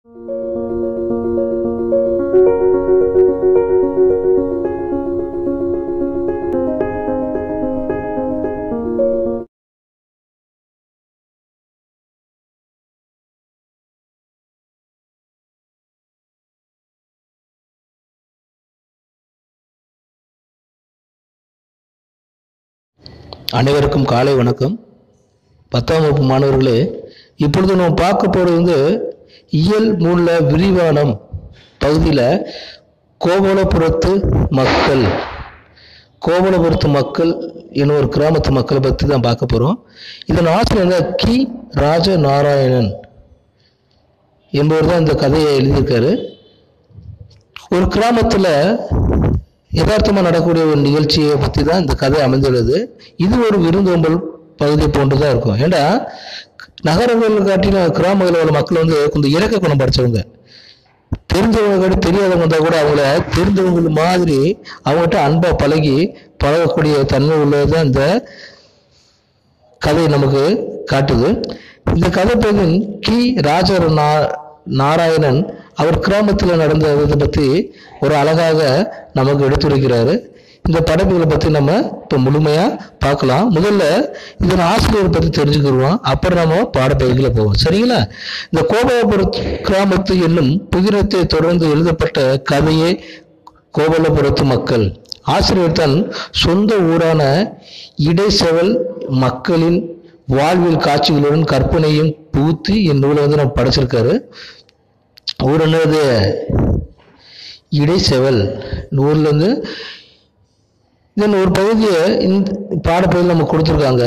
அனைவருக்கும் காலை வணக்கம். 10ஆம் வகுப்பு மாணவர்களே, இப்பொழுது நம்ம பார்க்க போகிறது இயல் 3ல விரிவானம் பகுதியில் கோவலபுரத்து மக்கள் என ஒரு கிராமத்து மக்களை பற்றி தான் பார்க்க போகிறோம். இதன் ஆசிரியர் கி. ராஜநாராயணன் என்பவர் தான் இந்த கதையை எழுதியிருக்காரு. ஒரு கிராமத்தில் யதார்த்தமாக நடக்கக்கூடிய ஒரு நிகழ்ச்சியை பற்றி தான் இந்த கதை அமைந்துள்ளது. இது ஒரு விருந்தோம்பல் பகுதி போன்றுதான் இருக்கும். ஏன்னா நகரங்கள் காட்டின கிராமங்களில் உள்ள மக்கள் கொஞ்சம் இறக்க குணம் படித்தவங்க, தெரிஞ்சவங்க காட்டி தெரியாதவங்க இருந்தால் கூட அவங்கள தெரிஞ்சவங்க மாதிரி அவங்ககிட்ட அன்பா பழகக்கூடிய தன்மை உள்ளதுதான் இந்த கதை நமக்கு காட்டுது. இந்த கதை பகுதியின் கி. ராஜநாராயணன் அவர் கிராமத்தில் நடந்த இதை பற்றி ஒரு அழகாக நமக்கு எடுத்துரைக்கிறாரு. இந்த படைப்புகளை பற்றி நம்ம இப்போ முழுமையாக பார்க்கலாம். முதல்ல இதன் ஆசிரியரை பற்றி தெரிஞ்சுக்கிடுவோம், அப்புறம் நம்ம பாடப்பகுதியில் போவோம். சரிங்களா? இந்த கோவலபுரத்து கிராமத்து என்னும் புதினத்தை தொடர்ந்து எழுதப்பட்ட கதையே கோவலபுரத்து மக்கள். ஆசிரியர் தன் சொந்த ஊரான இடைச்செவல் மக்களின் வாழ்வியல் காட்சிகளுடன் கற்பனையும் புகுத்தி இந்நூலை நம்ம படிச்சிருக்காரு. ஊர் என்னது? இடைச்செவல். ஊர்ல இதன் ஒரு பகுதியை இந்த பாடப்பகுதியில் நம்ம கொடுத்துருக்காங்க.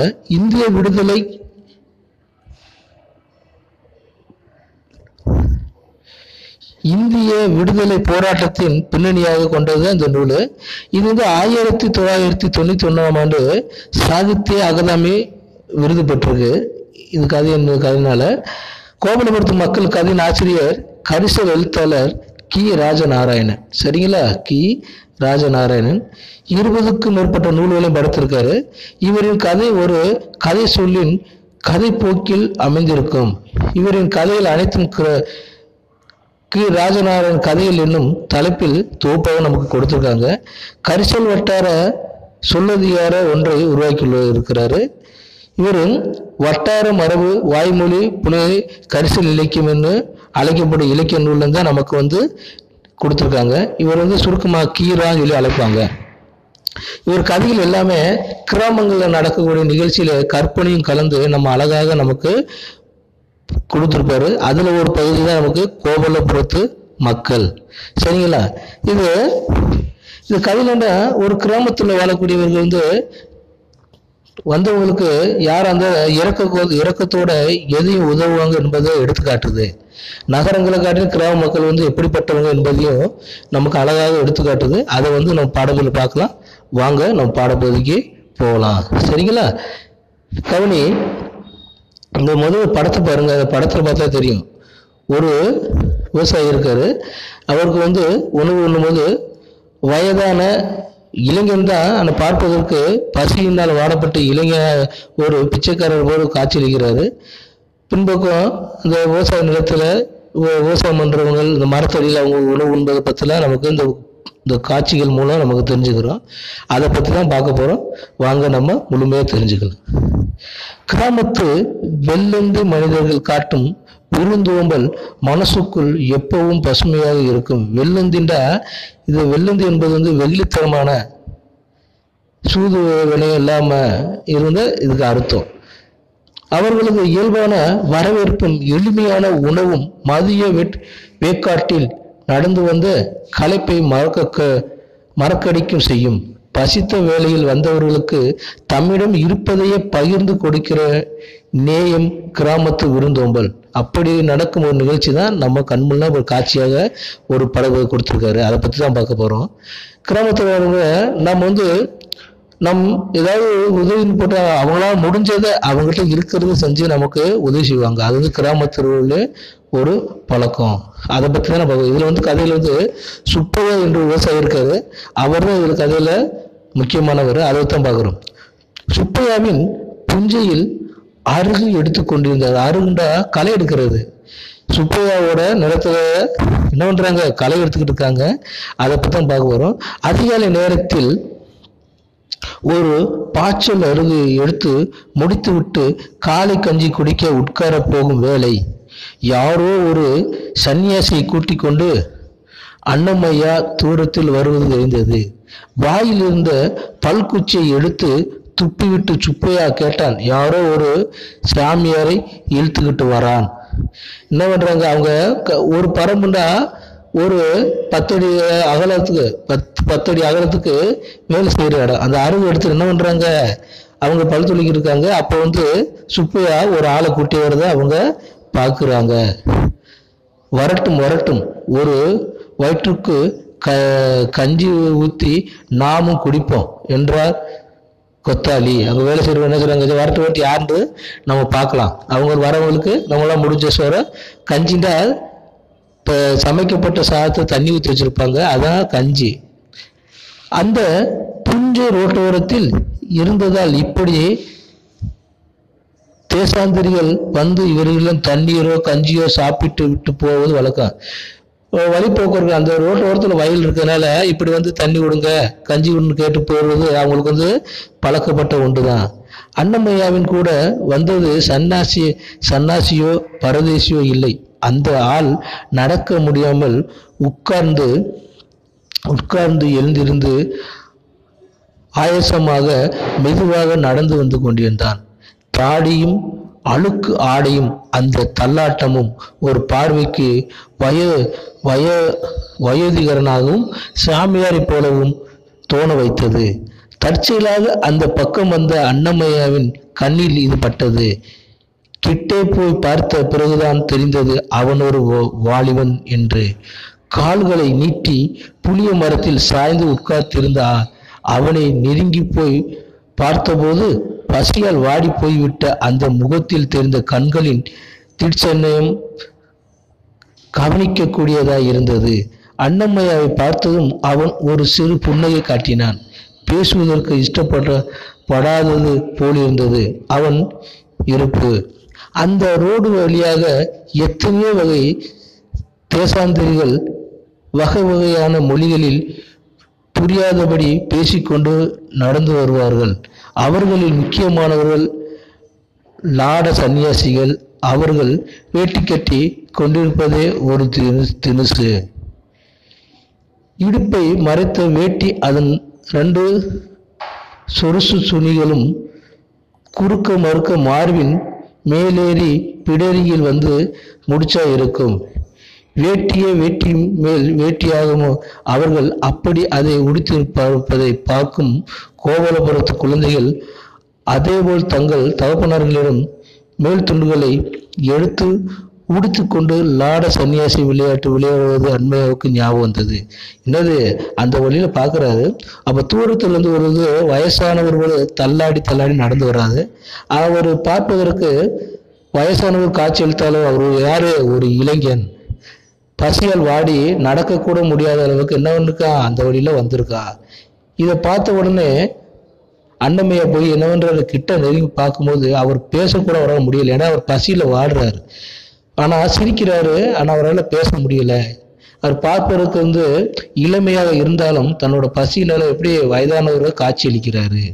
இந்திய விடுதலை போராட்டத்தின் பின்னணியாக கொண்டது இந்த நூல். இது 1991ஆம் ஆண்டு சாகித்ய அகாதமி விருது பெற்றிருக்கு. இது கதையினால கோவலபுரத்து மக்கள் கதையின் ஆசிரியர் கரிசல் எழுத்தாளர் கி. ராஜநாராயணன். சரிங்களா? கி. ராஜநாராயணன் 20க்கும் மேற்பட்ட நூல்களையும் படைத்திருக்காரு. இவரின் கதை ஒரு கதை சொல்லின் கதை போக்கில் அமைந்திருக்கும். இவரின் கதையில் அனைத்தும் கி. ராஜநாராயணன் கதையில் என்னும் தலைப்பில் தொகுப்பாக நமக்கு கொடுத்திருக்காங்க. கரிசல் வட்டார சொல்லதிகார ஒன்றை உருவாக்கி இருக்கிறாரு. இவரும் வட்டார மரபு வாய்மொழி புனை கரிசல் இலக்கியம் என்று அழைக்கப்படும் இலக்கிய நூல் தான் நமக்கு கொடுத்துருக்காங்க. இவர் சுருக்கமாக கீரான்னு சொல்லி அழைப்பாங்க. இவர் கதைகள் எல்லாமே கிராமங்களில் நடக்கக்கூடிய நிகழ்ச்சியில கற்பனையும் கலந்து நம்ம அழகாக நமக்கு கொடுத்துருப்பாரு. அதுல ஒரு பகுதி தான் நமக்கு கோவலபுரத்து மக்கள். சரிங்களா? இது கதையில ஒரு கிராமத்துல வாழக்கூடியவர்கள் வந்தவங்களுக்கு யார் அந்த இறக்கத்தோட எதையும் உதவுவாங்க என்பதை எடுத்துக்காட்டுது. நகரங்களை காட்டின கிராம மக்கள் எப்படிப்பட்டவங்க என்பதையும் நமக்கு அழகாக எடுத்துக்காட்டுது. அதை நம்ம பாடப்பகுதியில் பார்க்கலாம். வாங்க நம்ம பாடப்பகுதிக்கு போகலாம். சரிங்களா? கவனி, இந்த முதல் படத்தை பாருங்க. அந்த படத்துல பார்த்தா தெரியும், ஒரு விவசாயி இருக்காரு. அவருக்கு உணவு உண்ணும்போது வயதான இளைஞன் தான் அந்த பார்ப்பதற்கு பசியினால் வாடப்பட்டு ஒரு பிச்சைக்காரர் போல காட்சியளிக்கிறாரு. பின்பக்கம் இந்த விவசாய நிலத்துல விவசாயம் பண்றவங்க இந்த மரத்தடியில் அவங்க உணவு உண்பதை பத்திலாம் நமக்கு இந்த காட்சிகள் மூலம் நமக்கு தெரிஞ்சுக்கிறோம். அதை பத்தி தான் பார்க்க போறோம். வாங்க நம்ம முழுமையா தெரிஞ்சுக்கலாம். கிராமத்து வெள்ளந்தி மனிதர்கள் காட்டும் விருந்தோம்பல் மனசுக்குள் எப்பவும் பசுமையாக இருக்கும். வெள்ளந்தின்றா வெள்ளந்தி என்பது வெள்ளித்தனமான சூது வினையம் இல்லாம இருந்த இதுக்கு அர்த்தம். அவர்களது இயல்பான வரவேற்பும் எளிமையான உணவும் மதிய வேக்காட்டில் நடந்து களைப்பை மறக்கடிக்கும் செய்யும். பசித்த வேளையில் வந்தவர்களுக்கு தம்மிடம் இருப்பதையே பகிர்ந்து கொடுக்கிற நேயம் கிராமத்து விருந்தோம்பல். அப்படி நடக்கும் ஒரு நிகழ்ச்சி தான் நம்ம கண்முன்னா ஒரு காட்சியாக ஒரு படகு கொடுத்துருக்காரு. அதை பற்றி தான் பார்க்க போறோம். கிராமத்தில் நம்ம ஏதாவது உதவின்னு போட்டால் அவங்களால முடிஞ்சதை அவங்ககிட்ட இருக்கிறத செஞ்சு நமக்கு உதவி செய்வாங்க. அது கிராமத்தில் ஒரு பழக்கம். அதை பற்றி தான் நம்ம இதுல கதையில சுப்பையா என்று விவசாயி இருக்காரு. அவர் தான் இதுல கதையில முக்கியமானவர். அதை தான் பார்க்குறோம். சுப்பையாவின் புஞ்சையில் அருகு எடுத்து கொண்டிருந்தார். அருகுண்டா களை எடுக்கிறது. சுப்பையாவோட நிலத்துல என்ன பண்றாங்க, களை எடுத்துக்கிட்டு இருக்காங்க. அதை பத்தி தான் பார்க்க போறோம். அதிகாலை நேரத்தில் ஒரு பாய்ச்சல் அருகு எடுத்து முடித்து விட்டு காலை கஞ்சி குடிக்க உட்கார போகும் வேளை யாரோ ஒரு சன்னியாசியை கூட்டிக் கொண்டு அன்னமையா தூரத்தில் வருவது தெரிந்தது. வாயில் இருந்த பல்குச்சியை எடுத்து துப்பிவிட்டு சுப்பையா கேட்டான், யாரோ ஒரு சாமியாரை இழுத்துக்கிட்டு வரான். என்ன பண்றாங்க, அவங்க ஒரு பரம்புண்டா ஒரு 10 அடி அகலத்துக்கு 10 அடி அகலத்துக்கு மேல் செய்கிற இடம், அந்த அருகு எடுத்து என்ன பண்றாங்க, அவங்க பல் துளிக்கிட்டு இருக்காங்க. அப்போ சுப்பையா ஒரு ஆளை கூட்டி வரத அவங்க பார்க்குறாங்க. வரட்டும் வரட்டும், ஒரு வயிற்றுக்கு கஞ்சி ஊற்றி நாமும் குடிப்போம் என்றார் கொத்தாளி. அங்கே வேலை செய்யறவங்க என்ன செய்றாங்க, வரட்டு வரட்டு யாருன்னு நம்ம பார்க்கலாம். அவங்க வரவங்களுக்கு நம்மளாம் முடிஞ்ச சோற கஞ்சிண்டா இப்போ சமைக்கப்பட்ட சாதத்தை தண்ணி ஊற்றி வச்சிருப்பாங்க, அதான் கஞ்சி. அந்த புஞ்சை ரோட்டோரத்தில் இருந்ததால் இப்படி தேசாந்திரிகள் வந்து இவர்களும் தண்ணீரோ கஞ்சியோ சாப்பிட்டு விட்டு போவது வழக்கம். வழிபோக்குவரத்து அந்த ரோட்டு ஓரத்தில் வயல் இருக்கிறதுனால இப்படி தண்ணி விடுங்க கஞ்சி விடுன்னு கேட்டு போடுறது அவங்களுக்கு பழக்கப்பட்ட ஒன்று தான். அன்னமையாவின் கூட வந்தது சன்னாசியோ பரதேசியோ இல்லை. அந்த ஆள் நடக்க முடியாமல் உட்கார்ந்து எழுந்திருந்து ஆயசமாக மெதுவாக நடந்து வந்து கொண்டிருந்தான். தாடியும் அழுக்கு ஆடையும் அந்த தள்ளாட்டமும் ஒரு பார்வைக்கு வயோதிகரனாகவும் சாமியாரை போலவும் தோண வைத்தது. தற்செயலாக அந்த பக்கம் வந்த அன்னமையாவின் கண்ணில் இது பட்டது. கிட்டே போய் பார்த்த பிறகுதான் தெரிந்தது அவன் ஒரு வாலிபன் என்று. கால்களை நீட்டி புளிய மரத்தில் சாய்ந்து உட்கார்ந்திருந்த அவனை நெருங்கி போய் பார்த்தபோது பசியால் வாடி போய்விட்ட அந்த முகத்தில் தெரிந்த கண்களின் திட்சண்யம் கவனிக்கக்கூடியதாய் இருந்தது. அன்னமையாவை பார்த்ததும் அவன் ஒரு சிறு புன்னகை காட்டினான். பேசுவதற்கு இஷ்டப்படாதது போலிருந்தது அவன் இருப்பு. அந்த ரோடு வழியாக எத்தனையோ வகை தேசாந்திரிகள் வகை வகையான மொழிகளில் புரியாதபடி பேசிக்கொண்டு நடந்து வருவார்கள். அவர்களில் முக்கியமானவர்கள் லாட சன்னியாசிகள். அவர்கள் வேட்டி கட்டி கொண்டிருப்பதே ஒரு தினுசு. இடுப்பை மறைத்த வேட்டி, அதன் 2 சொருசு துணிகளும் குறுக்க மறுக்க மார்பின் மேலேறி பிடரியில் முடிச்சா இருக்கும். வேட்டி மேல் வேட்டியாகுமோ? அவர்கள் அப்படி அதை உடுத்திருப்பதை பார்க்கும் கோவலபுரத்து குழந்தைகள் அதேபோல் தங்கள் தகப்பனர்களிடம் மேல் துண்டுகளை எடுத்து உடுத்து கொண்டு லாட சன்னியாசி விளையாடுவது அண்மையாவுக்கு ஞாபகம் வந்தது. என்னது, அந்த வழியில பாக்குறாரு. அப்ப தூரத்துல இருந்து ஒரு வயசானவர்கள் தள்ளாடி நடந்து வராது. அவர் பார்ப்பதற்கு வயசானவர் காட்சி அளித்தாலும் அவர் யாரு, ஒரு இளைஞன். பசியால் வாடி நடக்க கூட முடியாத அளவுக்கு என்ன பண்ணிருக்கா, அந்த வழியில வந்திருக்கா. இதை பார்த்த உடனே அன்னமையா போய் என்ன பண்றாரு, கிட்ட நெருங்கி பார்க்கும்போது அவர் பேசக்கூட வர முடியல. ஏன்னா அவர் பசியில வாடுறாரு. ஆனா சிரிக்கிறாரு. ஆனா அவரால் பேச முடியல. அவர் பார்ப்பதற்கு இளமையாக இருந்தாலும் தன்னோட பசியினால எப்படி வயதானவரை காட்சி அளிக்கிறாரு.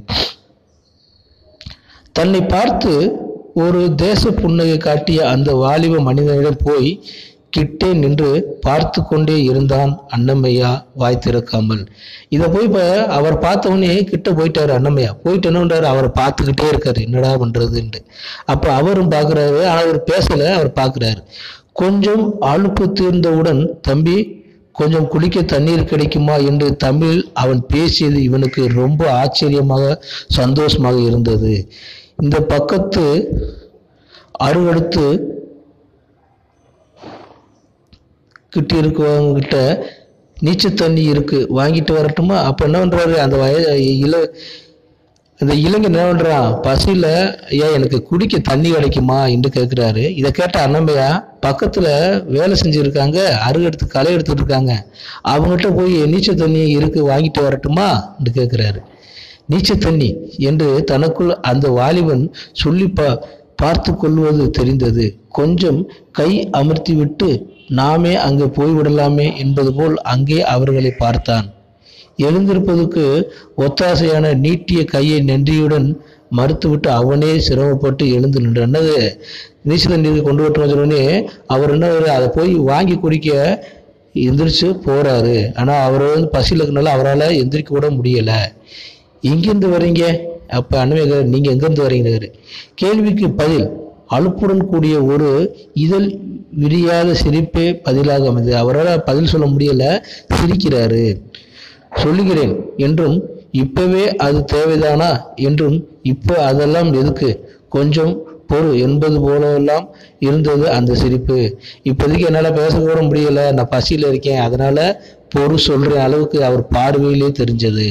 தன்னை பார்த்து ஒரு தேச புன்னகை காட்டிய அந்த வாலிப மனிதனிடம் போய் கிட்டே நின்று பார்த்து கொண்டே இருந்தான் அன்னமையா வாய் திறக்காமல். இதை போய் அவர் பார்த்தவொடனே கிட்ட போயிட்டாரு. அன்னமையா போயிட்டு என்ன பண்றாரு, அவரை பார்த்துக்கிட்டே இருக்காரு, என்னடா பண்றதுன்ட்டு. அப்ப அவரும் பாக்குறாரு. ஆனா அவர் பேசல, அவர் பாக்குறாரு. கொஞ்சம் அலுப்பு தீர்ந்தவுடன், தம்பி கொஞ்சம் குளிக்க தண்ணீர் கிடைக்குமா என்று தமிழில் அவன் பேசியது இவனுக்கு ரொம்ப ஆச்சரியமாக சந்தோஷமாக இருந்தது. இந்த பக்கத்து அருகடுத்து கிட்ட இருக்கவங்க கிட்ட நீச்சல் தண்ணி இருக்கு, வாங்கிட்டு வரட்டுமா? அப்ப என்ன பண்றாரு, அந்த இளைஞன் என்ன பண்றான், பசியில ஏன் எனக்கு குடிக்க தண்ணி கிடைக்குமா என்று கேட்கிறாரு. இதை கேட்ட அன்னமையா பக்கத்துல வேலை செஞ்சிருக்காங்க, அருகெடுத்து களை எடுத்துட்டு இருக்காங்க, அவங்ககிட்ட போய் நீச்சல் தண்ணி இருக்கு, வாங்கிட்டு வரட்டுமா என்று கேட்கிறாரு. நீச்சல் தண்ணி என்று தனக்குள் அந்த வாலிபன் சொல்லி பார்த்து கொள்வது தெரிந்தது. கொஞ்சம் கை அமர்த்திவிட்டு நாமே அங்கே போய்விடலாமே என்பது போல் அங்கே அவர்களை பார்த்தான். எழுந்திருப்பதற்கு ஒத்தாசையான நீட்டிய கையை நன்றியுடன் மறுத்துவிட்டு அவனே சிரமப்பட்டு எழுந்து நின்று என்னது நீச்சல் தண்ணீர் கொண்டு விட்டுறோன்னே அவர் என்ன அதை போய் வாங்கி குடிக்க எந்திரிச்சு போறாரு. ஆனா அவர் பசியில் இருக்கனால அவரால் எந்திரிக்க கூட முடியல. எங்கிருந்து வர்றீங்க? அப்ப அண்ணன் நீங்க எங்கிருந்து வரீங்க? கேள்விக்கு பதில் அலுப்புடன் கூடிய ஒரு இதழ் விரியாத சிரிப்பே பதிலாக அமைந்தது. அவரால் பதில் சொல்ல முடியல, சிரிக்கிறாரு. சொல்லுகிறேன் என்றும் இப்பவே அது தேவைதானா என்றும் இப்போ அதெல்லாம் எதுக்கு கொஞ்சம் பொறு என்பது போலெல்லாம் இருந்தது அந்த சிரிப்பு. இப்போதைக்கு என்னால் பேச கூட முடியல, நான் பசியில் இருக்கேன், அதனால பொறு சொல்ற அளவுக்கு அவர் பார்வையிலே தெரிஞ்சது.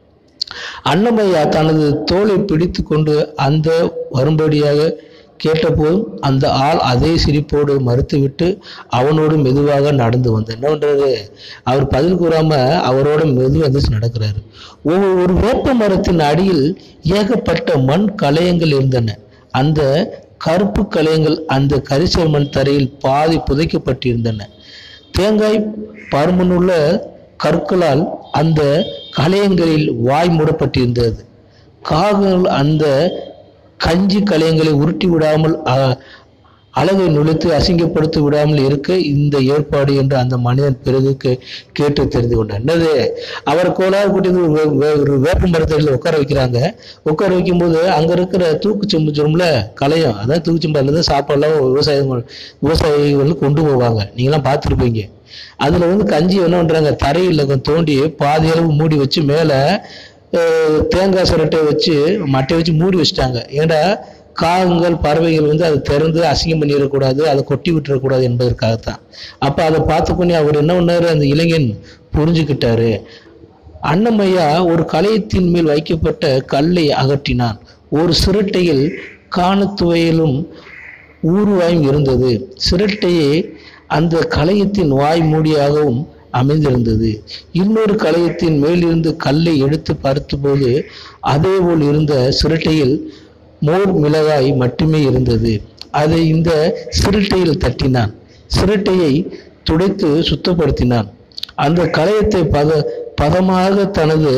அன்னமையா தனது தோலை பிடித்து கொண்டு அந்த வரும்படியாக கேட்டபோதும் அந்த ஆள் அதே சிரிப்போடு மறுத்துவிட்டு அவனோடு மெதுவாக நடந்து வந்தார். என்ன பண்றாரு? அவர் பதில் கூறாம அவரோட மெதுவாக எந்திரிச்சு நடக்கிறாரு. ஒரு வேப்ப மரத்தின் அடியில் ஏகப்பட்ட மண் கலையங்கள் இருந்தன. அந்த கருப்பு கலையங்கள் அந்த கரிசல் மண் தரையில் பாதி புதைக்கப்பட்டிருந்தன. தேங்காய் பருமனுள்ள கற்களால் அந்த கலையங்களில் வாய் மூடப்பட்டிருந்தது. காகங்கள் அந்த கஞ்சி கலையங்களை உருட்டி விடாமல் அழகை நுழைத்து அசிங்கப்படுத்தி விடாமல் இருக்க இந்த ஏற்பாடு என்று அந்த மனிதன் பிறகு கேட்டு தெரிந்து கொண்டார். என்னது அவர் கோளாறு கூட்டி வேப்ப மரத்தடியில் உட்கார வைக்கிறாங்க. உட்கார வைக்கும் போது அங்க இருக்கிற தூக்கு செம்புல கலையம், அதான் தூக்கு செம்புல தான் சாப்பாடுலாம் விவசாயிகள் கொண்டு போவாங்க, நீங்களாம் பார்த்துருப்பீங்க. அதுல கஞ்சி என்ன பண்றாங்க, தரையில் தோண்டி பாதி அளவு மூடி வச்சு மேல தேங்காய் சுரட்டை வச்சு மட்டை வச்சு மூடி வச்சுட்டாங்க. ஏன்னா காகங்கள் பறவைகள் அதை திறந்து அசிங்கம் பண்ணிடக்கூடாது, அதை கொட்டி விட்டுறக்கூடாது என்பதற்காகத்தான். அப்ப அதை பார்த்துக்கொண்டே அவர் என்ன பண்ணாரு, அந்த இளைஞன் புரிஞ்சுக்கிட்டாரு. அன்னமையா ஒரு கலையத்தின் மேல் வைக்கப்பட்ட கல்லை அகற்றினான். ஒரு சிரட்டையில் காணத்துவையிலும் ஊறுவாயும் இருந்தது. சிரட்டையே அந்த கலையத்தின் வாய் மூடியாகவும் அமைந்திருந்தது. இன்னொரு கலையத்தின் மேலிருந்து கல்லை எடுத்து பார்த்தபோது அதேபோல் இருந்த சிரட்டையில் மோர் மிளகாய் மட்டுமே இருந்தது. அதை இந்த சிரட்டையில் தட்டினான். சிரட்டையை துடைத்து சுத்தப்படுத்தினான். அந்த கலையத்தை பதமாக தனது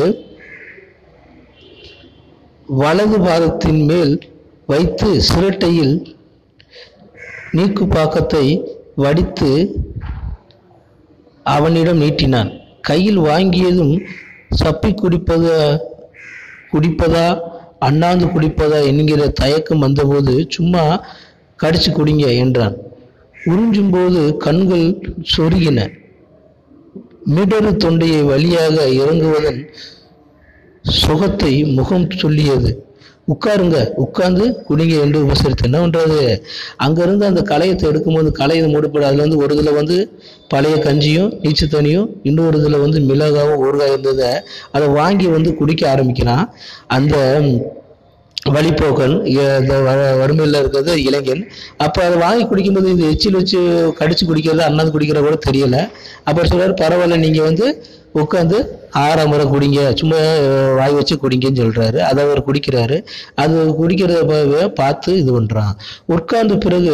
வலது பாதத்தின் மேல் வைத்து சிரட்டையில் நீக்கு பாக்கத்தை வடித்து அவனிடம் நீட்டினான். கையில் வாங்கியதும் சப்பி குடிப்பதா அண்ணாந்து குடிப்பதா என்கிற தயக்கம் வந்தபோது சும்மா கடிச்சு குடிங்க என்றான். உறிஞ்சும் போது கண்கள் சொருகின. மிடரு தொண்டையை வழியாக இறங்குவதன் சுகத்தை முகம் சொல்லியது. உட்காருங்க, உட்கார்ந்து குடிங்க என்று உபசரித்து. என்ன பண்றது, அங்கிருந்து அந்த கலையத்தை எடுக்கும்போது கலையை மூடப்பட அதுல ஒரு இதுல பழைய கஞ்சியும் நீச்சு தண்ணியும், இன்னொரு இதுல மிளகாவும் ஊறுகாய் இருந்ததை அதை வாங்கி குடிக்க ஆரம்பிக்கிறான். அந்த வழிபோக்கன் வறுமையில் இருக்கிறது இளைஞன். அப்போ அதை வாங்கி குடிக்கும்போது இந்த எச்சில் வச்சு கடிச்சு குடிக்கிறது அண்ணாந்து குடிக்கிற கூட தெரியல. அப்புறம் சொல்றாரு, பரவாயில்ல நீங்க உட்காந்து 6 முறை குடிங்க, சும்மா வாய் வச்சு குடிங்கன்னு சொல்றாரு. அதை அவர் குடிக்கிறாரு. அது குடிக்கிறத பார்த்து இது பண்றான். உட்கார்ந்த பிறகு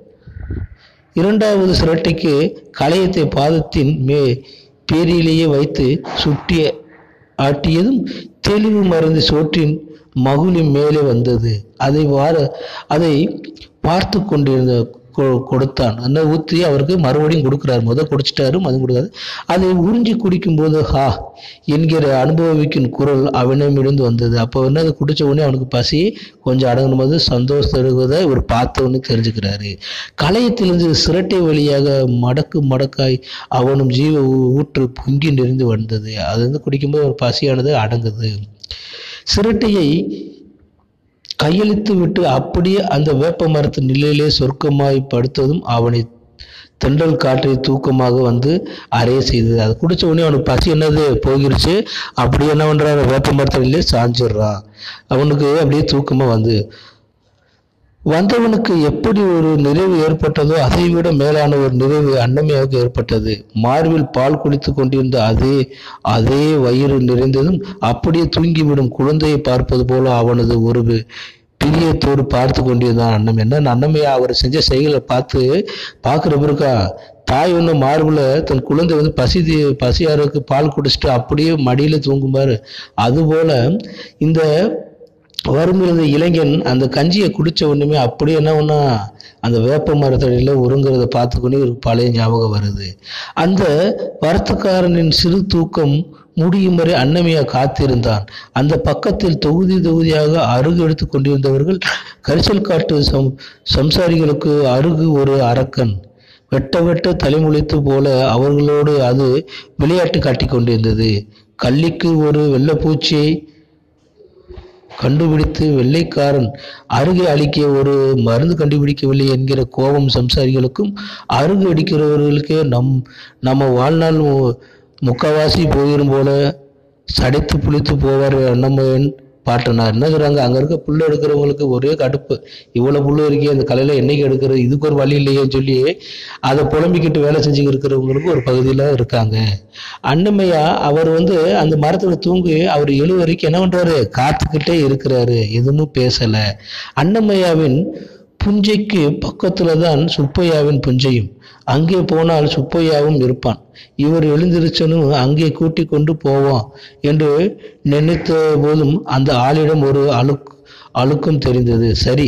2வது சிரட்டைக்கு கலையத்தை பாதத்தின் பேரிலேயே வைத்து சுட்டி ஆட்டியதும் தெளிவு மருந்து சோற்றின் மகுலின் மேலே வந்தது. அதை பார்த்து கொண்டிருந்த கொடுத்தான். அந்த ஊற்றி அவருக்கு மறுபடியும் கொடுக்குறாரு. குடிச்சிட்டாரு, மதம் கொடுக்காது. அதை உறிஞ்சி குடிக்கும் போது ஹா என்கிற அனுபவிக்கும் குரல் அவனிடமிருந்து வந்தது. அப்போ அதை குடிச்ச உடனே அவனுக்கு பசி கொஞ்சம் அடங்கும் போது சந்தோஷத்தை இவர் பார்த்தவன்னு தெரிஞ்சுக்கிறாரு. கலையத்திலிருந்து சிரட்டை வழியாக மடக்காய் அவனும் ஜீவ ஊற்று பொங்கி நிறைந்து வந்தது. அது குடிக்கும்போது ஒரு பசியானது அடங்குது. சிரட்டையை கையெழுத்து விட்டு அப்படியே அந்த வேப்ப மரத்து நிலையிலே சொர்க்கமாய் படுத்ததும் அவனை தென்றல் காற்றை தூக்கமாக அறைய செய்தது. அதை குடிச்ச உடனே அவனுக்கு பசி என்னது போகிருச்சு. அப்படியே என்ன பண்றான், வேப்ப மரத்திலே சாஞ்சிடுறான். அவனுக்கு அப்படியே தூக்கமா வந்தவனுக்கு எப்படி ஒரு நிறைவு ஏற்பட்டதோ அதை விட மேலான ஒரு நிறைவு அன்னமையாக ஏற்பட்டது. மார்பில் பால் குடித்து கொண்டிருந்த அதே வயிறு நிறைந்ததும் அப்படியே தூங்கிவிடும் குழந்தையை பார்ப்பது போல அவனது ஒரு பிரியத்தோடு பார்த்து கொண்டிருந்தான் அண்ணன். என்ன அண்ணமையா அவர் செஞ்ச செயலை பார்க்குற பிறக்கா தாய் ஒன்று மார்புல தன் குழந்தை வந்து பசியாருக்கு பால் குடிச்சிட்டு அப்படியே மடியில தூங்குமாறு, அதுபோல இந்த வறுமையில இளைஞன் அந்த கஞ்சியை குடிச்ச உடனே அப்படியே என்ன ஒண்ணா அந்த வேப்ப மரத்தடியில உருங்குறத பார்த்துக்கொண்டே ஒரு பழைய ஞாபகம் வருது. அந்த வரத்துக்காரனின் சிறு தூக்கம் முடியும் வரை அன்னமையா காத்திருந்தான். அந்த பக்கத்தில் தொகுதியாக அருகு எடுத்து கொண்டிருந்தவர்கள் கரிசல் காட்டு சம்சாரிகளுக்கு அருகு ஒரு அரக்கன் வெட்ட தலைமுளைத்து போல அவர்களோடு அது விளையாட்டு காட்டிக் கொண்டிருந்தது. கள்ளிக்கு ஒரு வெள்ளைப்பூச்சியை கண்டுபிடித்து வெள்ளைக்காரன் அருகே அளிக்க ஒரு மருந்து கண்டுபிடிக்கவில்லை என்கிற கோபம் சம்சாரிகளுக்கும், அருகு அடிக்கிறவர்களுக்கே நம்ம வாழ்நாள் முக்காவாசி போயிரும் போல சடைத்து புளித்து போவார் அண்ணம்மையன் பாட்டனார். என்ன சொல்றாங்க, அங்க இருக்க புல்லு எடுக்கிறவங்களுக்கு ஒரே கடுப்பு, இவ்வளவு புல்லு இருக்கே அந்த கலையில என்னைக்கு எடுக்கிறது, இதுக்கு ஒரு வழி இல்லையேன்னு சொல்லி அதை புலம்பிக்கிட்டு வேலை செஞ்சு இருக்கிறவங்களுக்கு ஒரு பகுதியில இருக்காங்க. அண்ணமையா அவர் வந்து அந்த மரத்துல தூங்கி அவர் எழு வரைக்கும் என்ன பண்றாரு, காத்துக்கிட்டே இருக்கிறாரு, எதுவும் பேசல. அண்ணமையாவின் புஞ்சைக்கு பக்கத்துலதான் சுப்பையாவின் புஞ்சையும். அங்கே போனால் சுப்பையாவும் இருப்பான். இவர் எழுந்திருச்சனும் அங்கே கூட்டி கொண்டு போவான் என்று நினைத்த போதும் அந்த ஆளிடம் ஒரு அழுக்கும் தெரிந்தது. சரி,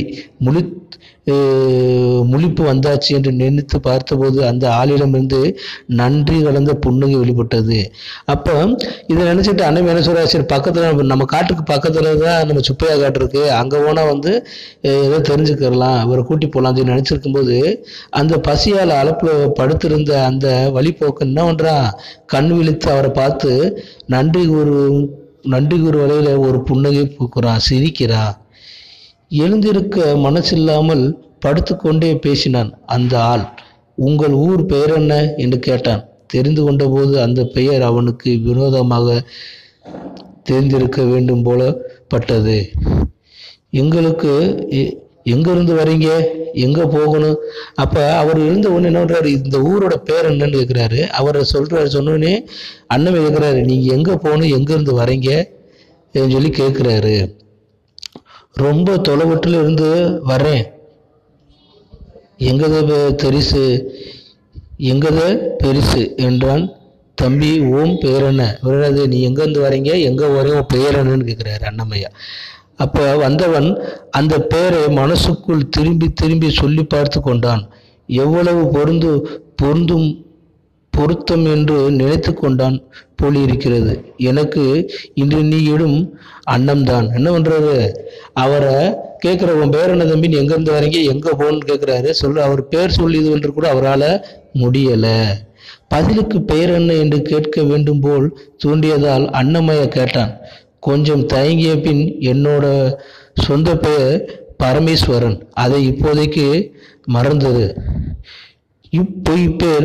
முழிப்பு வந்தாச்சு என்று நினைத்து பார்த்தபோது அந்த ஆளிடமிருந்து நன்றி கலந்த புன்னகை வெளிப்பட்டது. அப்போ இதை நினைச்சிட்டு அண்ணன் என்ன சொல்றா, சரி பக்கத்துல நம்ம காட்டுக்கு பக்கத்துல தான் நம்ம சுப்பையா காட்டு இருக்கு, அங்க போனா வந்து ஏதோ தெரிஞ்சுக்கலாம், இவரை கூட்டி போலாம் சொல்லி நினைச்சிருக்கும் போது அந்த பசியால் அலப்புல படுத்திருந்த அந்த வழிபோக்கு என்ன பண்றான், கண் விழித்து அவரை பார்த்து நன்றி கூறு வழியில ஒரு புன்னகை பூக்குறான், சிரிக்கிறான். எழுந்திருக்க மனசில்லாமல் படுத்துக்கொண்டே பேசினான் அந்த ஆள். உங்கள் ஊர் பெயர் என்ன என்று கேட்டான். தெரிந்து கொண்ட போது அந்த பெயர் அவனுக்கு வினோதமாக தெரிந்திருக்க வேண்டும் போல பட்டது. எங்களுக்கு எங்கிருந்து வரீங்க, எங்க போகணும்? அப்ப அவர் இருந்த ஒண்ணு என்ன பண்றாரு, இந்த ஊரோட பேர் என்னன்னு கேட்கிறாரு. அவர் சொன்னோடனே அண்ணன் கேட்கிறாரு, நீங்க எங்க போகணும், எங்க இருந்து வரீங்க சொல்லி கேட்கிறாரு. ரொம்ப தொலைவட்டில் இருந்து வரேன், எங்கத பெருசு என்றான். தம்பி ஓம் பெயர் என்ன? விடாது, நீ எங்கேருந்து வரீங்க, எங்க வரீங்க, உன் பெயர் என்னன்னு கேட்கிறாரு அண்ணமையா. அப்ப வந்தவன் அந்த பெயரை மனசுக்குள் திரும்பி சொல்லி பார்த்து கொண்டான். எவ்வளவு பொருத்தம் என்று நினைத்து கொண்டான் போலிருக்கிறது. எனக்கு இன்று நீ இடும் அன்னம்தான். என்ன பண்றாரு, அவரை கேட்கிற உன் பேர் என்ன தம்பி, எங்க இருந்து வரீங்க, எங்க போகணும்னு கேட்கிறாரு. அவர் பேர் சொல்லியது என்று கூட அவரால் முடியல. பதிலுக்கு பெயர் என்ன என்று கேட்க வேண்டும் போல் தூண்டியதால் அன்னமையா கேட்டான். கொஞ்சம் தயங்கிய பின், என்னோட சொந்த பெயர் பரமேஸ்வரன், அதை இப்போதைக்கு மறந்தது. இப்பேர்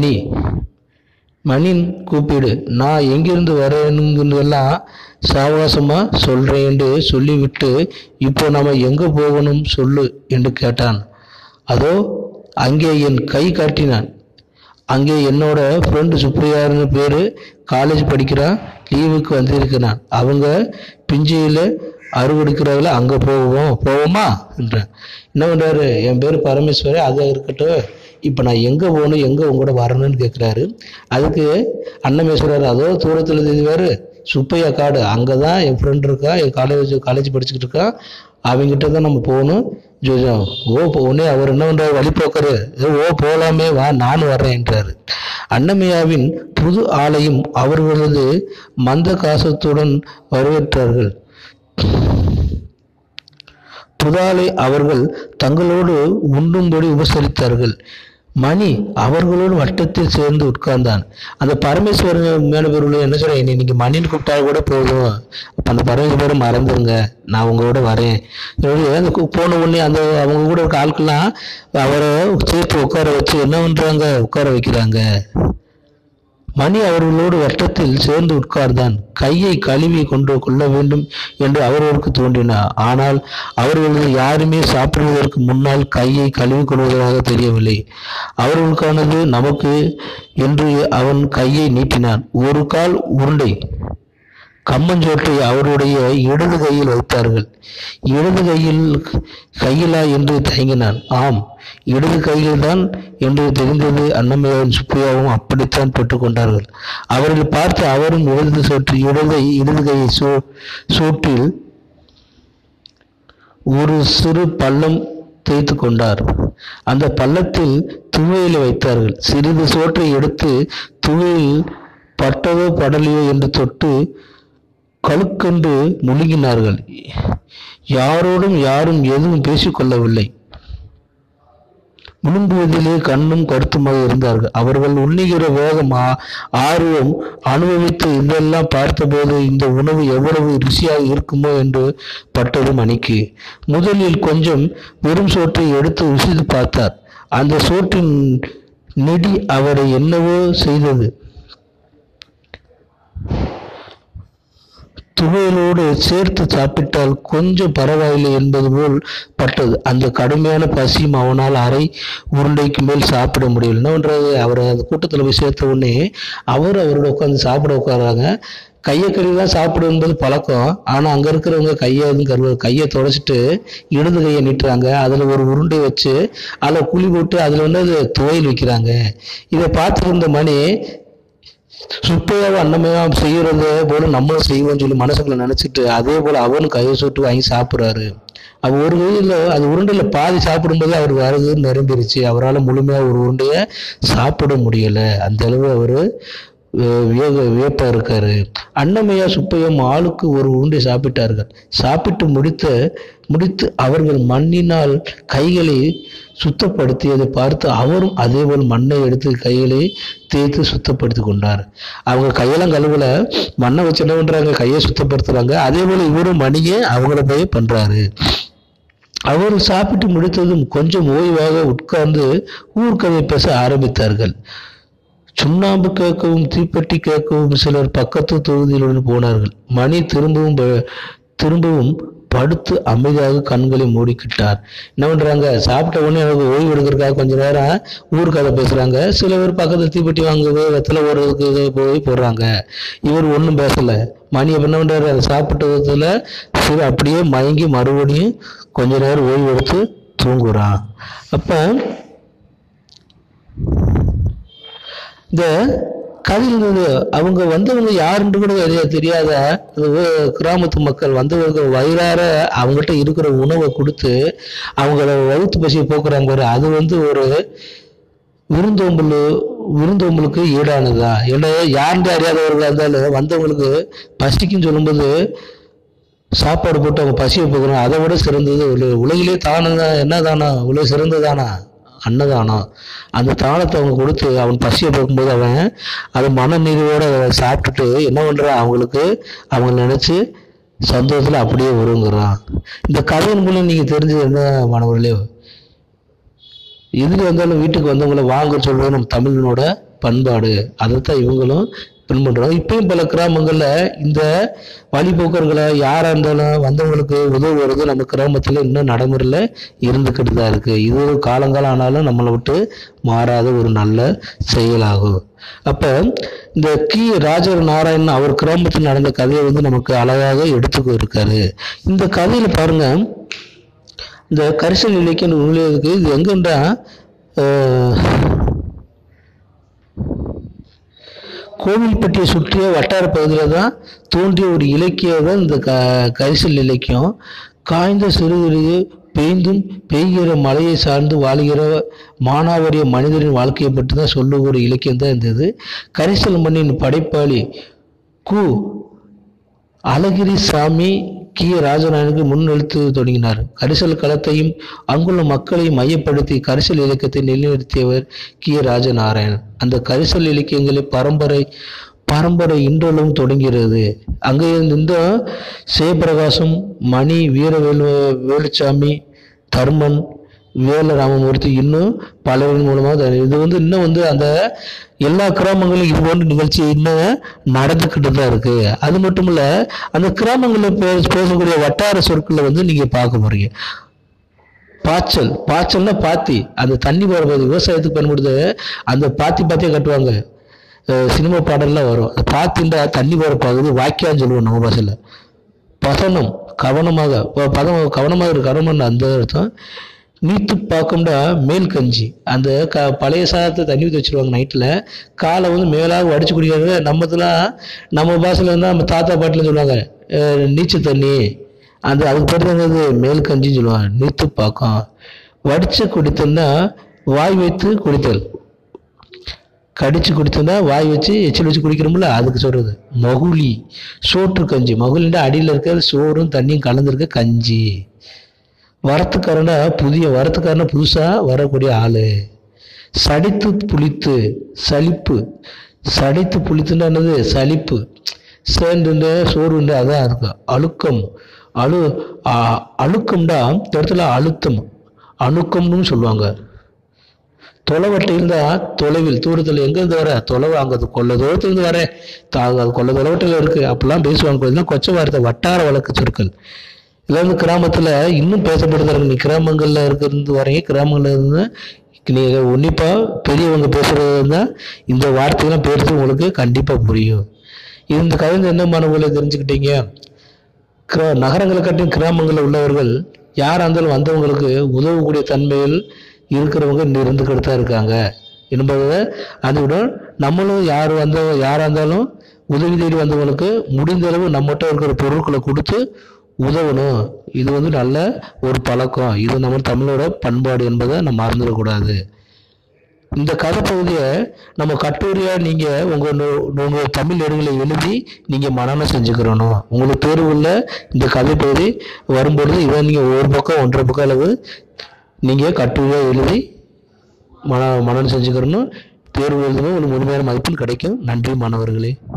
மணின் கூப்பிடு, நான் எங்கிருந்து வரேனுங்கெல்லாம் சாவகாசமா சொல்றேன் என்று சொல்லிவிட்டு, இப்போ நாம எங்க போகணும் சொல்லு என்று கேட்டான். அதோ அங்கே என் கை காட்டினான். அங்கே என்னோட ஃப்ரெண்டு சுப்ரியாருன்னு பேரு, காலேஜ் படிக்கிறான், லீவுக்கு வந்திருக்கிறான். அவங்க பிஞ்சையில அறுவடைக்கிறாங்கள, அங்க போவோமா என்றான். என்ன பண்றாரு, என் பேரு பரமேஸ்வரன், அதை இருக்கட்டும், இப்போ நான் எங்கே போகணும், எங்கே உங்களோட வரணும்னு கேட்குறாரு. அதுக்கு அன்னமேஸ்வரர், அதோ தூரத்தில் தெரிவாரு சுப்பையா காடு, அங்கே தான் என் ஃப்ரெண்ட் இருக்கா, என் காலேஜ் படிச்சுக்கிட்டு இருக்கான், அவங்ககிட்ட தான் நம்ம போகணும். உடனே அவர் என்ன பண்றாரு, வழிபோக்கரு, போகலாமே வா, நான் வர்றேன் என்றாரு. அன்னமையாவின் புது ஆலையும் அவர்களது மந்த காசத்துடன் வரவேற்றார்கள். புதாலை அவர்கள் தங்களோடு உண்ணும்படி உபசரித்தார்கள். மணி அவர்களோடு வட்டத்தில் சேர்ந்து உட்கார்ந்தான். அந்த பரமேஸ்வரன் மேலவர்கள் என்ன சொல்ற, இன்னைக்கு மணின்னு கூப்பிட்டா கூட போதும், அப்ப அந்த பரமேஸ்வரன் மறந்துருங்க, நான் உங்களோட வரேன். போன உடனே அந்த அவங்க கூட இருக்க ஆட்கள்லாம் அவரை சேர்த்து உட்கார வச்சு என்ன பண்றாங்க, உட்கார வைக்கிறாங்க. மணி அவர்களோடு வட்டத்தில் சேர்ந்து உட்கார்ந்தான். கையை கழுவி கொள்ள வேண்டும் என்று அவர்களுக்கு தோன்றினார். ஆனால் அவர்களது யாருமே சாப்பிடுவதற்கு முன்னால் கையை கழுவி கொள்வதாக தெரியவில்லை. அவர்களுக்கானது நமக்கு என்று அவன் கையை நீட்டினான். ஒரு கால் உருண்டை, கம்மஞ்சோற்றை அவருடைய இடது கையில் வைத்தார்கள். இடது கையிலா என்று தயங்கினான். ஆம், இடது கையில்தான் என்று தெரிந்தது. அன்னமய்யாவும் சுப்பையாவும் அப்படித்தான் பெற்றுக்கொண்டார்கள். அவர்களை பார்த்து அவரும் இடது கையை சோற்றில் ஒரு சிறு பள்ளம் தேய்த்து கொண்டார். அந்த பள்ளத்தில் துவையலை வைத்தார்கள். சிறிது சோற்றை எடுத்து துவையில் பட்டதோ படலையோ என்று தொட்டு கழுக்கென்று முழுங்கினார்கள். யாரோடும் யாரும் எதுவும் பேசிக்கொள்ளவில்லை. முழுங்குவதிலே கண்ணும் கருத்துமாக இருந்தார்கள். அவர்கள் உண்ணுகிற வேகம், ஆர்வம், அனுபவித்து இதெல்லாம் பார்த்தபோது இந்த உணவு எவ்வளவு ருசியாக இருக்குமோ என்று பட்டது மணிக்கு. முதலில் கொஞ்சம் வெறும் சோற்றை எடுத்து ருசித்து பார்த்தார். அந்த சோற்றின் நெடி அவரை என்னவோ செய்தது. துவையலோடு சேர்த்து சாப்பிட்டால் கொஞ்சம் பரவாயில்லை என்பது போல் பட்டது. அந்த கடுமையான பசியும் அவனால் அரை உருண்டைக்கு மேல் சாப்பிட முடியல. என்னன்றது, அவர் அந்த கூட்டத்தில் போய் சேர்த்த உடனே அவரோட உட்காந்து சாப்பிட உட்காராங்க. கையை கழுவி தான் சாப்பிடும் என்பது பழக்கம். ஆனால் அங்கே இருக்கிறவங்க கையை தொடச்சிட்டு இடது கையை நீட்டுறாங்க. அதில் ஒரு உருண்டை வச்சு அதில் குழி போட்டு அதில் அது துவையல் வைக்கிறாங்க. இதை பார்த்துருந்த மணி சுப்பையாவை அன்னமையாவும் செய்யறது போல நம்மளும் செய்வோம்னு சொல்லி மனசுக்குள்ள நினைச்சிட்டு அதே போல அவனும் கையை சுட்டு வாங்கி சாப்பிட்றாரு. அவர் ஒரு கையில் அது உருண்டையில பாதி சாப்பிடும்போது அவர் வரது நிரம்பிருச்சு. அவரால் முழுமையா ஒரு உருண்டைய சாப்பிட முடியல. அந்த அளவு அவரு வியப்பா இருக்காரு. அன்னமையா சுப்பையும் ஆளுக்கு ஒரு உருண்டை சாப்பிட்டார்கள். சாப்பிட்டு முடித்து அவர்கள் மண்ணினால் கைகளை சுத்தப்படுத்தியதை பார்த்து அவரும் அதேபோல் மண்ணை எடுத்து கைகளை தேய்த்து சுத்தப்படுத்தி கொண்டார். அவங்க கையெல்லாம் கழுவுல, மண்ணை வச்சு என்ன பண்றாங்க, கையை சுத்தப்படுத்துறாங்க. அதே போல இவரும் மணியை அவங்கள போய் பண்றாரு. அவர் சாப்பிட்டு முடித்ததும் கொஞ்சம் ஓய்வாக உட்கார்ந்து ஊர்க்கதை பேச ஆரம்பித்தார்கள். சுண்ணாம்பு கேட்கவும் தீப்பெட்டி கேட்கவும் சிலர் பக்கத்து தொகுதியிலுடன் போனார்கள். மணி திரும்பவும் படுத்து அமைதியாக கண்களை மூடிக்கிட்டார். என்ன பண்றாங்க, சாப்பிட்ட உடனே எனக்கு ஓய்வு எடுக்கிறதுக்காக கொஞ்ச நேரம் ஊர்க்கதை பேசுறாங்க. சில பேர் பக்கத்துல தீப்பெட்டி வாங்குது, வெத்தலை ஓடுறதுக்கு போய் போடுறாங்க. இவர் ஒன்றும் பேசல. மணி என்ன பண்றாரு, அதை சாப்பிட்டதுல சரி அப்படியே மயங்கி மறுபடியும் கொஞ்ச நேரம் ஓய்வு எடுத்து தூங்குறான். அப்ப இந்த கதையில் அவங்க வந்தவங்க யாருன்னு கூட தெரியாத கிராமத்து மக்கள் வந்தவங்க வயிறார அவங்ககிட்ட இருக்கிற உணவை கொடுத்து அவங்கள வகுத்து பசியை போக்குறாங்க பாரு. அது ஒரு விருந்தோம்பலுக்கு ஈடானதா? ஏன்னா யாருன்னு அறியாதவர்களா இருந்தாலும் வந்தவங்களுக்கு பசிக்குன்னு சொல்லும்போது சாப்பாடு போட்டு அவங்க பசியை போக்குறாங்க. அதை விட சிறந்தது உலகிலே தானதான் என்ன தானா, உலக சிறந்ததானா அன்னதானம். அந்த தானத்தை அவங்க கொடுத்து அவன் பசியை போக்கும்போது அவன் அது மன நிறைவோட சாப்பிட்டுட்டு என்ன பண்றான், அவங்க நினைச்சு சந்தோஷத்துல அப்படியே வருங்கிறான். இந்த கதையின் மூலம் நீங்க தெரிஞ்சது என்ன மாணவர்களே, எதுக்கு வந்தாலும் வீட்டுக்கு வந்தவங்களை வாங்க சொல்றது நம்ம தமிழனோட பண்பாடு. அதைத்தான் இவங்களும் பின்பற்றுறாங்க. இப்பயும் பல கிராமங்கள்ல இந்த வழிபோக்கர்களை யாரா இருந்தாலும் வந்தவங்களுக்கு உதவுறது நம்ம கிராமத்துல இன்னும் நடைமுறையில இருந்துக்கிட்டு தான் இருக்கு. இது ஒரு காலங்காலம் ஆனாலும் நம்மளை விட்டு மாறாத ஒரு நல்ல செயலாகும். அப்ப இந்த ராஜர் நாராயணன் அவர் கிராமத்தில் நடந்த கதையை நமக்கு அழகாக எடுத்துக்க இருக்காரு. இந்த கதையில பாருங்க, இந்த கரிசல் இலக்கியம் நூலியதுக்கு இது எங்கன்னா கோவில்பட்டியை சுற்றிய வட்டார பகுதியில் தான் தோன்றிய ஒரு இலக்கியம் தான் இந்த கரிசல் இலக்கியம். காய்ந்த சிறுகுறிய பெய்கிற மழையை சார்ந்து வாழ்கிற மானாவரிய மனிதரின் வாழ்க்கையை பற்றி தான் சொல்லுகிற இலக்கியம் தான் இருந்தது. கரிசல் மண்ணின் படைப்பாளி கு அழகிரி சாமி ராஜநாயனுக்கு முன்னெழுத்து தொடங்கினார். கரிசல் களத்தையும் அங்குள்ள மக்களையும் மையப்படுத்தி கரிசல் இலக்கியத்தை நிலைநிறுத்தியவர் ராஜநாராயணன். அந்த கரிசல் இலக்கியங்களை பரம்பரை இன்றளவும் தொடங்கிறது. அங்கே இந்த சிவபிரகாசம், மணி, வேலுச்சாமி, தர்மன், வேலராமமூர்த்தி இன்னும் பலரின் மூலமாக இது இன்னும் அந்த எல்லா கிராமங்களும் இது போன்ற நிகழ்ச்சி இன்னும் நடந்துக்கிட்டு தான் இருக்கு. அது மட்டும் இல்ல, அந்த கிராமங்களில் பேசக்கூடிய வட்டார சொற்களை நீங்க பார்க்க போறீங்க. பாய்ச்சல்னா பாத்தி, அந்த தண்ணி போறது விவசாயத்துக்கு பயன்படுது. அந்த பாத்தியே கட்டுவாங்க. சினிமா பாடல்லாம் வரும். அதை பார்த்துட்டா தண்ணி வர பகுதி வாக்கியான்னு சொல்லுவோம் நம்ம பாஷையில். பதனம் கவனமாக, பதம் கவனமாக இருக்கு, கவனம் அந்த அர்த்தம். நீத்து பார்க்கும்டா மேல் கஞ்சி, அந்த பழைய சாதத்தை தண்ணி ஊற்றி வச்சுருவாங்க நைட்டில், காலை வந்து மேலாக வடித்து குடிக்கிறது. நம்ம பாஷையில் வந்து நம்ம தாத்தா பாட்டில் சொல்லுவாங்க நீச்சல் தண்ணி, அதுக்கு பேர் தாங்க மேல் கஞ்சின்னு சொல்லுவாங்க. நீத்து பாக்கம் வடித்து குடித்தோம்னா வாய் வைத்து குடித்தல், கடிச்சு குடித்தோம்னா வாய் வச்சு எச்சில் வச்சு குடிக்கிறோம்ல, அதுக்கு சொல்கிறது. மகுழி சோற்று கஞ்சி, மகுழின்ற அடியில் இருக்கிற சோறும் தண்ணியும் கலந்துருக்க கஞ்சி. வரத்துக்காரனா புதுசாக வரக்கூடிய ஆள். சடித்து புளித்து சலிப்பு, சடித்து புளித்துன்னா என்னது சலிப்பு, சேர்ந்துண்டு சோறுண்டு அதான் இருக்கும். அழுக்கம், அழுக்கம்டா இந்த இடத்துல அழுத்தம், அணுக்கம்னு சொல்லுவாங்க. தொலைவட்டை இருந்தால் தொலைவில், தூரத்தில் எங்கேருந்து வர தொலைவு, அங்கே கொள்ள தூரத்துலேருந்து வர அது கொள்ள தொலைவட்டையில் இருக்குது அப்படிலாம் பேசுவாங்க. இதுதான் கொச்சை வார்த்தை, வட்டார வழக்கு சொற்கள். இதில் வந்து கிராமத்தில் இன்னும் பேசப்படுது. நீ கிராமங்களில் இருக்கிறது வரையும், கிராமங்களில் இருந்து நீங்கள் உன்னிப்பாக பெரியவங்க பேசுகிறது இருந்தால் இந்த வார்த்தையெல்லாம் பேசுறது உங்களுக்கு கண்டிப்பாக புரியும். இந்த கவிதை என்ன மாணவர்களை தெரிஞ்சுக்கிட்டீங்க? நகரங்களை கட்டும் கிராமங்களில் உள்ளவர்கள் யாராக இருந்தாலும் வந்தவங்களுக்கு உதவக்கூடிய தன்மையில் இருக்கிறவங்க இருந்துக்கிட்டு தான் இருக்காங்க என்பதை அதுடன் நம்மளும் யாராக இருந்தாலும் உதவி தேடி வந்தவங்களுக்கு முடிந்த அளவு நம்மகிட்ட இருக்கிற பொருட்களை கொடுத்து உதவணும். இது வந்து நல்ல ஒரு பழக்கம், இது நம்ம தமிழோட பண்பாடு என்பதை நம்ம மறந்துடக்கூடாது. இந்த கதை பகுதியை நம்ம கட்டுரையாக நீங்கள் உங்கள் தமிழ் ஏடுகளை எழுதி நீங்கள் மனனம் செஞ்சுக்கிறணும். உங்களுக்கு தேர்வுள்ள இந்த கதை பகுதி வரும்பொழுது இதை நீங்கள் ஒரு பக்கம் 1.5 பக்கம் அளவு நீங்கள் கட்டுரையாக எழுதி மனனம் செஞ்சுக்கிறணும். தேர்வு எழுதும்போது உங்களுக்கு முழுமையான மதிப்பெண் கிடைக்கும். நன்றி மாணவர்களே.